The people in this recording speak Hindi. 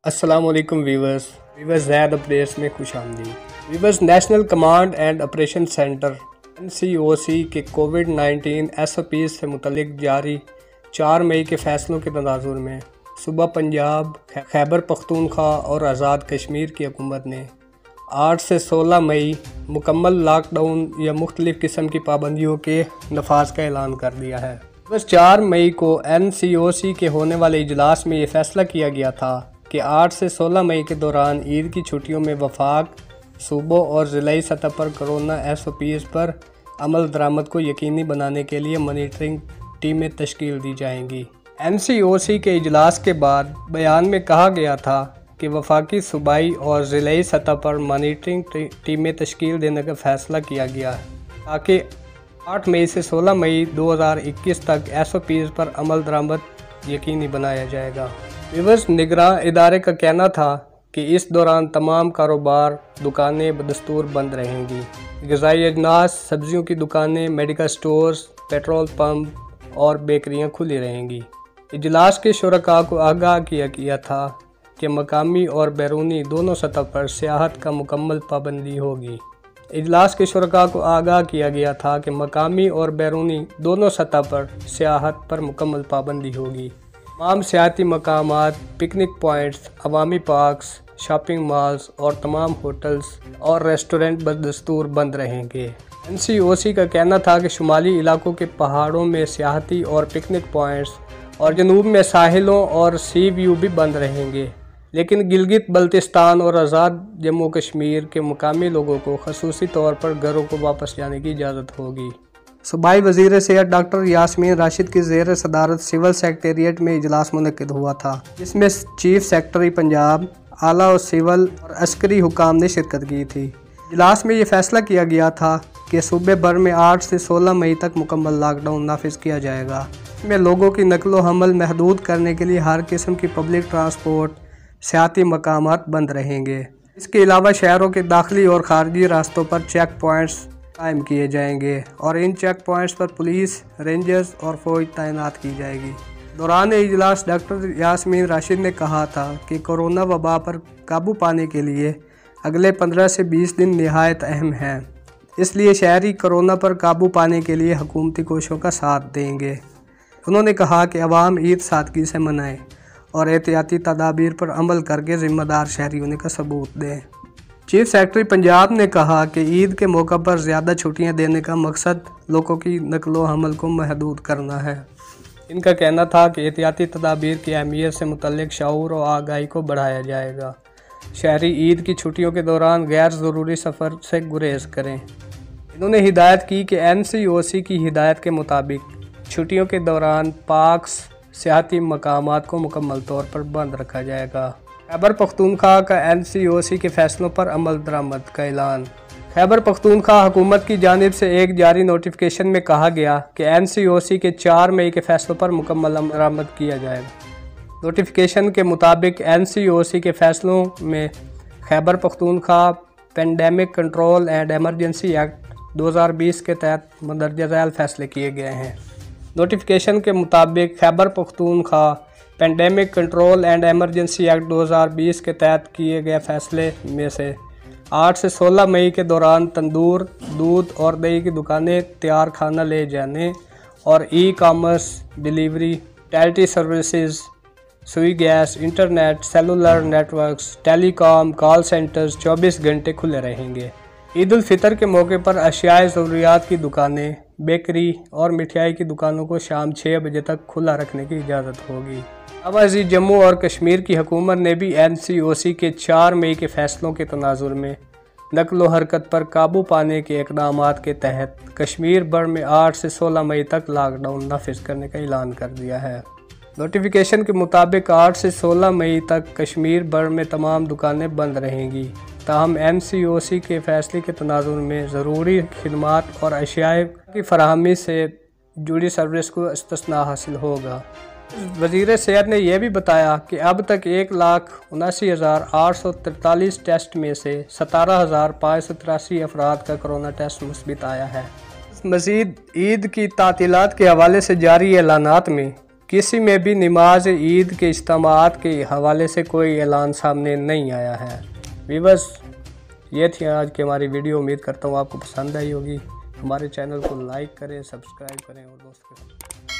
अस्सलाम वालेकुम वीवर्स ज़ैद अपडेट्स में खुश आमदीद। Viewers, national command and operation centre NCOC के कोविड-19 SOPs से मुतल्लिक जारी 4 मई के फ़ैसलों के तनाज़ुर में सूबा पंजाब, खैबर पख्तूनख्वा और आज़ाद कश्मीर की हुकूमत ने 8 से 16 मई मुकम्मल लॉकडाउन या मुख्तलिफ़ किस्म की पाबंदियों के नफाज का ऐलान कर दिया है। बस 4 मई को NCOC के होने वाले इजलास में ये फ़ैसला किया गया था कि 8 से 16 मई के दौरान ईद की छुट्टियों में वफाक, सूबों और ज़िलाई सतह पर कोरोना SOPs पर अमल दरामद को यकीनी बनाने के लिए मॉनिटरिंग टीमें तश्कील दी जाएंगी। NCOC के इजलास के बाद बयान में कहा गया था कि वफाकी, सूबाई और ज़िलाई सतह पर मॉनिटरिंग टीमें तश्कील देने का फ़ैसला किया गया है ताकि 8 मई से 16 मई 2021 तक SOPs पर अमल दरामद यकीनी बनाया जाएगा। विवश निगरान इदारे का कहना था कि इस दौरान तमाम कारोबार, दुकानें बदस्तूर बंद रहेंगी। ग़िज़ाई अजनास, सब्जियों की दुकानें, मेडिकल स्टोर्स, पेट्रोल पंप और बेकरियां खुली रहेंगी। इजलास के शुरका को आगाह किया गया था कि मकामी और बैरूनी दोनों सतह पर सियाहत का मुकम्मल पाबंदी होगी। इजलास के शुरका को आगाह किया गया था कि मकामी और बैरूनी दोनों सतह पर सियाहत पर मुकम्मल पाबंदी होगी। तमाम सियाहती मकामात, पिकनिक पॉइंट्स, अवामी पार्क्स, शॉपिंग मॉल्स और तमाम होटल्स और रेस्टोरेंट बदस्तूर बंद रहेंगे। NCOC का कहना था कि शुमाली इलाकों के पहाड़ों में सियाहती और पिकनिक पॉइंट्स और जनूब में साहिलों और सी व्यू भी बंद रहेंगे, लेकिन गिलगित बल्तिस्तान और आज़ाद जम्मू कश्मीर के मुकामी लोगों को खसूसी तौर पर घरों को वापस जाने की इजाज़त होगी। सूबाई वज़ीर सेहत डॉक्टर यास्मीन राशिद की ज़ेर सदारत सिविल सेक्रेटेरिएट में इजलास मुनक़िद हुआ था, जिसमें चीफ सेक्रेटरी पंजाब, आला और सिविल और अस्करी हुकाम ने शिरकत की थी। इजलास में ये फ़ैसला किया गया था कि सूबे भर में 8 से 16 मई तक मुकम्मल लॉकडाउन नाफिज किया जाएगा। इसमें लोगों की नकलो हमल महदूद करने के लिए हर किस्म की पब्लिक ट्रांसपोर्ट, सियाती मकामात बंद रहेंगे। इसके अलावा शहरों के दाखिली और ख़ारजी रास्तों पर चेक पॉइंट्स कायम किए जाएंगे और इन चेक पॉइंट्स पर पुलिस, रेंजर्स और फौज तैनात की जाएगी। दौरान इजलास डॉक्टर यास्मीन राशिद ने कहा था कि कोरोना वबा पर काबू पाने के लिए अगले 15 से 20 दिन निहायत अहम हैं, इसलिए शहरी कोरोना पर काबू पाने के लिए हुकूमती कोशिशों का साथ देंगे। उन्होंने कहा कि अवाम ईद सादगी से मनाएं और एहतियाती तदाबीर पर अमल करके ज़िम्मेदार शहरी होने का सबूत दें। चीफ सेक्रेटरी पंजाब ने कहा कि ईद के मौका पर ज़्यादा छुट्टियां देने का मकसद लोगों की नकलो हमल को महदूद करना है। इनका कहना था कि एहतियाती तदाबीर की अहमियत से मुतल्लिक शऊर और आगाही को बढ़ाया जाएगा। शहरी ईद की छुट्टियों के दौरान गैर ज़रूरी सफ़र से गुरेज करें। इन्होंने हिदायत की कि NCOC की हिदायत के मुताबिक छुट्टियों के दौरान पार्क्स, सियाहती मकामात को मुकम्मल तौर पर बंद रखा जाएगा। खैबर पख्तूनख्वा का NCOC के फ़ैसलों पर अमल दरामद का ऐलान। खैबर पख्तूनख्वा हुकूमत की जानिब से एक जारी नोटिफिकेशन में कहा गया कि NCOC के 4 मई के फ़ैसलों पर मुकम्मल अमल दरामद किया जाएगा। नोटिफिकेशन के मुताबिक NCOC के फ़ैसलों में Khyber Pakhtunkhwa pandemic control and emergency act 2020 के तहत मंदरजा झैल फ़ैसले किए गए हैं। नोटिफिकेशन के मुताबिक Khyber Pakhtunkhwa pandemic control and emergency act 2020 के तहत किए गए फ़ैसले में से 8 से 16 मई के दौरान तंदूर, दूध और दही की दुकानें तैयार खाना ले जाने और ई-कॉमर्स, डिलीवरी, टैलिटी services, Sui gas, internet, cellular networks, telecom, call centres 24 घंटे खुले रहेंगे। ईद उल फितर के मौके पर अशियाए ज़रूरियात की दुकानें, बेकरी और मिठाई की दुकानों को शाम 6 बजे तक खुला रखने की इजाज़त होगी। आवाज़ी जम्मू और कश्मीर की हुकूमत ने भी NCOC के 4 मई के फ़ैसलों के तनाजुर में नकलो हरकत पर काबू पाने के इक़दामात के तहत कश्मीर भर में 8 से 16 मई तक लॉकडाउन नाफिज करने का ऐलान कर दिया है। नोटिफिकेशन के मुताबिक 8 से 16 मई तक कश्मीर भर में तमाम दुकानें बंद रहेंगी। ताहम NCOC के फ़ैसले के तनाजुर में ज़रूरी खिदमात और अशियाए की फराहमी से जुड़ी सर्विस को इस्तिस्ना हासिल होगा। वज़ीर सेहत ने यह भी बताया कि अब तक 1,79,843 टेस्ट में से 17,583 अफराद का कोरोना टेस्ट मुस्बित आया है। मज़ीद ईद की तातीलात के हवाले से जारी ऐलानात में किसी में भी नमाज ईद के इज्तिमात के हवाले से कोई ऐलान सामने नहीं आया है। वीवर्स, ये थी आज की हमारी वीडियो। उम्मीद करता हूँ आपको पसंद आई होगी। हमारे चैनल को लाइक करें, सब्सक्राइब करें और दोस्तों